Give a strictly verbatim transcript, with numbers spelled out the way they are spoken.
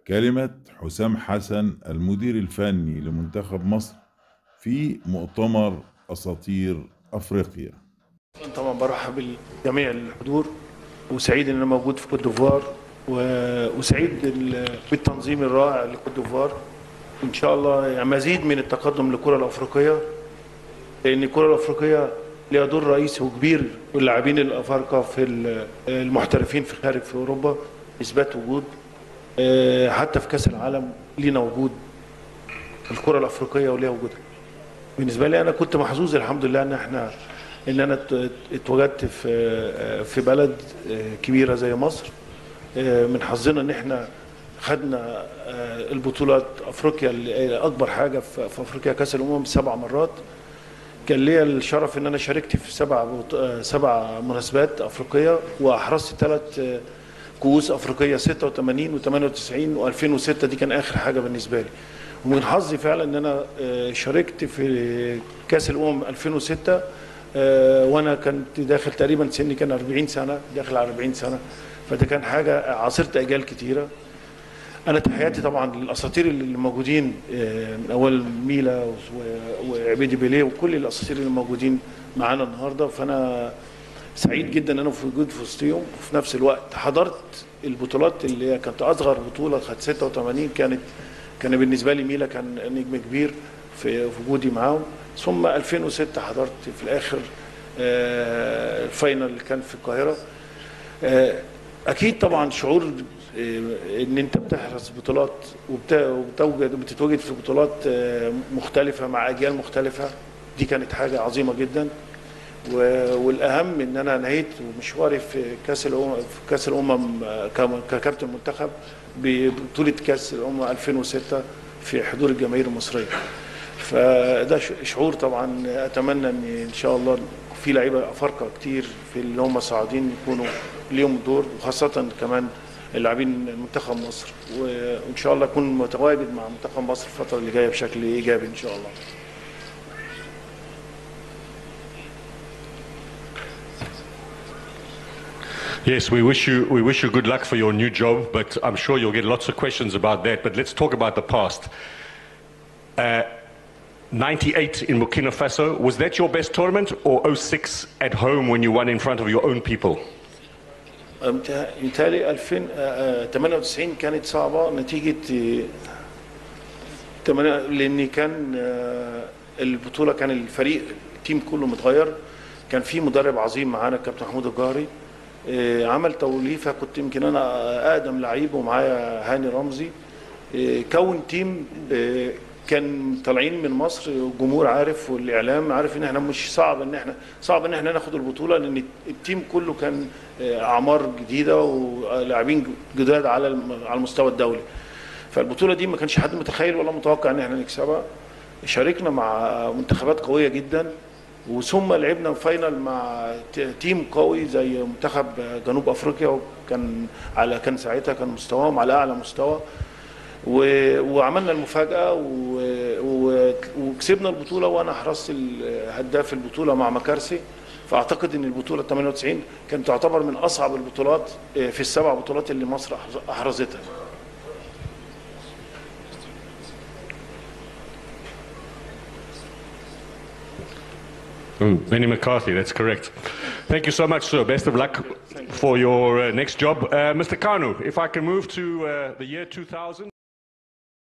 كلمة حسام حسن المدير الفني لمنتخب مصر في مؤتمر أساطير أفريقيا. طبعا برحب بجميع الحضور وسعيد ان انا موجود في كوت ديفوار وسعيد بالتنظيم الرائع لكوت ديفوار. ان شاء الله يعني مزيد من التقدم للكرة الافريقية، لان الكرة الافريقية ليها دور رئيسي وكبير، واللاعبين الافارقه في المحترفين في خارج في اوروبا اثبات وجود. حتى في كاس العالم لينا وجود الكرة الافريقية وليها وجودها. بالنسبه لي انا كنت محظوظ الحمد لله ان احنا ان انا اتواجدت في في بلد كبيره زي مصر. من حظنا ان احنا خدنا البطولات افريقيا اكبر حاجه في افريقيا كاس الامم سبع مرات. كان ليا الشرف ان انا شاركت في سبع سبع مناسبات افريقيه، واحرزت ثلاث كؤوس افريقيه ستة وثمانين وثمانية وتسعين وألفين وستة، دي كان اخر حاجه بالنسبه لي. ومن حظي فعلا ان انا شاركت في كاس الامم ألفين وستة وانا كنت داخل تقريبا سني كان أربعين سنه، داخل على أربعين سنه، فده كان حاجه عاصرت اجيال كتيره. انا تحياتي طبعا للاساطير اللي موجودين من اول ميلا وعبيدي بيليه وكل الاساطير اللي موجودين معانا النهارده. فانا سعيد جدا ان انا في وجود في وسطهم، وفي نفس الوقت حضرت البطولات اللي كانت اصغر بطوله كانت ستة وثمانين، كانت كان بالنسبه لي ميلا كان نجم كبير في وجودي معاهم. ثم ألفين وستة حضرت في الاخر الفاينل اللي كان في القاهره. اكيد طبعا شعور ان انت بتحرز بطولات وبتوجد وبتتواجد في بطولات مختلفه مع اجيال مختلفه، دي كانت حاجه عظيمه جدا. والاهم ان انا نهيت مشواري في كاس الامم في كاس الامم ككابتن منتخب ببطوله كاس الامم ألفين وستة في حضور الجماهير المصريه. فده شعور طبعا اتمنى ان ان شاء الله في لعيبه افارقه كتير في اللي هم صاعدين يكونوا ليهم دور، وخاصه كمان اللاعبين منتخب مصر، وان شاء الله اكون متواجد مع منتخب مصر الفتره اللي جايه بشكل ايجابي ان شاء الله. Yes, we wish you we wish you good luck for your new job, but I'm sure you'll get lots of questions about that. But let's talk about the past. Uh, ninety-eight in Burkina Faso, was that your best tournament, or oh six at home when you won in front of your own people? متهيألي ألفين وثمانية وتسعين كانت صعبة نتيجة لأن كان البطولة كان الفريق التيم كله متغير. كان في مدرب عظيم معانا الكابتن محمود الجوهري، عمل توليفة، كنت يمكن أنا أقدم لعيب ومعايا هاني رمزي. كون تيم كان طالعين من مصر، الجمهور عارف والاعلام عارف ان احنا مش صعب ان احنا صعب ان احنا ناخد البطوله، لان التيم كله كان اعمار جديده ولاعبين جداد على على المستوى الدولي. فالبطوله دي ما كانش حد متخيل ولا متوقع ان احنا نكسبها. شاركنا مع منتخبات قويه جدا، وثم لعبنا فاينل مع تيم قوي زي منتخب جنوب افريقيا، وكان على كان ساعتها كان مستواهم على اعلى مستوى، وعملنا المفاجأة وكسبنا البطولة، وأنا حرصت الهداف البطولة مع مكارسي. فأعتقد أن البطولة ثمانية وتسعين كانت تعتبر من أصعب البطولات في السبع بطولات اللي مصر أحرزتها. Benny McCarthy, that's correct. Thank you so much, sir. Best of luck for your uh, next job. Uh, Mister Kanu, if I can move to uh, the year two thousand.